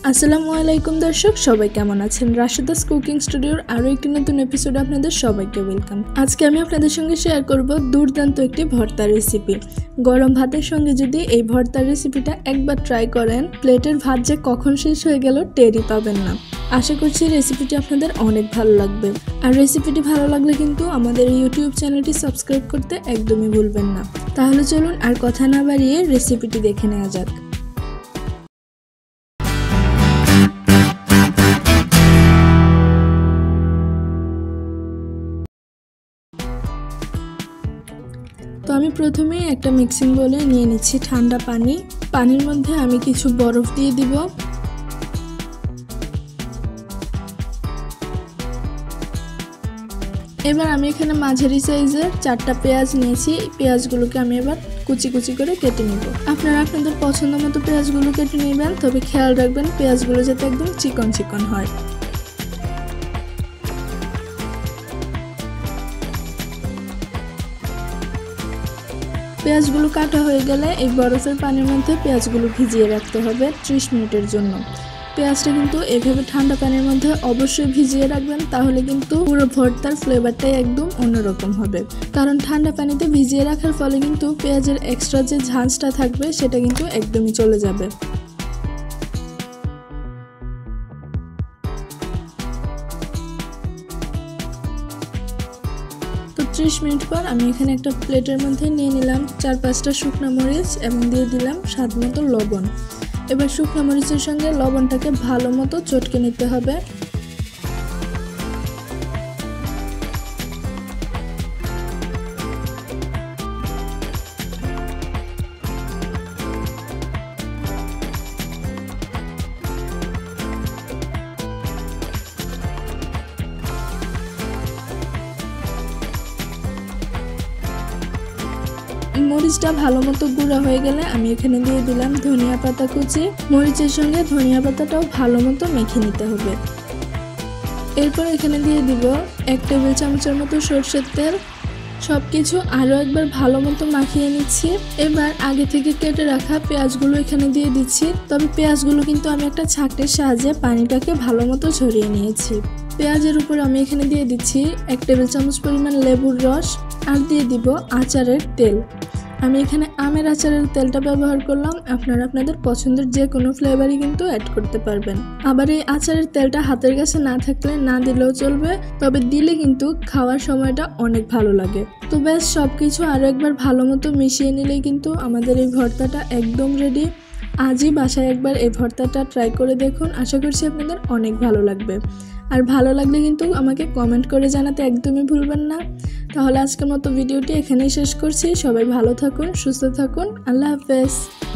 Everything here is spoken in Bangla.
আসসালামু আলাইকুম দর্শক, সবাই কেমন আছেন? রাশেদাস কুকিং স্টুডিওর আরও একটি নতুন এপিসোডে আপনাদের সবাইকে ওয়েলকাম। আজকে আমি আপনাদের সঙ্গে শেয়ার করব দুর্দান্ত একটি ভর্তার রেসিপি। গরম ভাতের সঙ্গে যদি এই ভর্তার রেসিপিটা একবার ট্রাই করেন, প্লেটের ভাত যে কখন শেষ হয়ে গেল টেরই পাবেন না। আশা করছি রেসিপিটি আপনাদের অনেক ভালো লাগবে। আর রেসিপিটি ভালো লাগলে কিন্তু আমাদের ইউটিউব চ্যানেলটি সাবস্ক্রাইব করতে একদমই ভুলবেন না। তাহলে চলুন আর কথা না বাড়িয়ে রেসিপিটি দেখে নেওয়া যাক। তো আমি প্রথমেই একটা মিক্সিং বোলে নিয়ে নিচ্ছি ঠান্ডা পানি। পানির মধ্যে আমি কিছু বরফ দিয়ে দিব। এবার আমি এখানে মাঝারি সাইজের 4টা পেঁয়াজ নিয়েছি। পেঁয়াজগুলোকে আমি এবার কুচি কুচি করে কেটে নিব। আপনারা আপনাদের পছন্দ মতো পেঁয়াজগুলো কেটে নেবেন, তবে খেয়াল রাখবেন পেঁয়াজগুলো যাতে একদম চিকন চিকন হয়। পেঁয়াজগুলো কাটা হয়ে গেলে এই বরফের পানির মধ্যে পেঁয়াজগুলো ভিজিয়ে রাখতে হবে 30 মিনিটের জন্য। পেঁয়াজটা কিন্তু এভাবে ঠান্ডা পানির মধ্যে অবশ্যই ভিজিয়ে রাখবেন, তাহলে কিন্তু পুরো ভর্তার ফ্লেভারটাই একদম অন্যরকম হবে। কারণ ঠান্ডা পানিতে ভিজিয়ে রাখার ফলে কিন্তু পেঁয়াজের এক্সট্রা যে ঝাঁঝটা থাকবে সেটা কিন্তু একদমই চলে যাবে। তো 30 মিনিট পর আমি এখানে একটা প্লেটের মধ্যে নিয়ে নিলাম 4-5টা শুকনো মরিচ এবং দিয়ে দিলাম স্বাদ মতো লবণ। এবার শুকনো মরিচের সঙ্গে লবণটাকে ভালো মতো চটকে নিতে হবে। মরিচটা ভালো মতো গুঁড়া হয়ে গেলে আমি এখানে দিয়ে দিলাম ধনিয়া পাতা কুচি। মরিচের সঙ্গে ধনিয়া পাতাটাও ভালো মতো মেখে নিতে হবে। এরপর এখানে দিয়ে দিব 1 টেবিল চামচের মতো সরষের তেল। সবকিছু আরও একবার ভালো মতো মাখিয়ে নিচ্ছি। এবার আগে থেকে কেটে রাখা পেঁয়াজগুলো এখানে দিয়ে দিচ্ছি, তবে পেঁয়াজগুলো কিন্তু আমি একটা ছাঁকনির সাহায্যে পানিটাকে ভালো মতো ঝরিয়ে নিয়েছি। পেঁয়াজের উপর আমি এখানে দিয়ে দিচ্ছি 1 টেবিল চামচ পরিমাণ লেবুর রস আর দিয়ে দিব আচারের তেল। আমি এখানে আমের আচারের তেলটা ব্যবহার করলাম। আপনারা আপনাদের পছন্দের যে কোনো ফ্লেভারই কিন্তু অ্যাড করতে পারবেন। আবার এই আচারের তেলটা হাতের কাছে না থাকলে না দিলেও চলবে, তবে দিলে কিন্তু খাওয়ার সময়টা অনেক ভালো লাগে। তো ব্যাস সবকিছু আরও একবার ভালো মতো মিশিয়ে নিলেই কিন্তু আমাদের এই ভর্তাটা একদম রেডি। আজই বাসায় একবার এই ভর্তাটা ট্রাই করে দেখুন, আশা করছি আপনাদের অনেক ভালো লাগবে। আর ভালো লাগলে কিন্তু আমাকে কমেন্ট করে জানাতে একদমই ভুলবেন না। তাহলে আজকের মতো ভিডিওটি এখানেই শেষ করছি। সবাই ভালো থাকুন, সুস্থ থাকুন, আল্লাহ হাফেজ।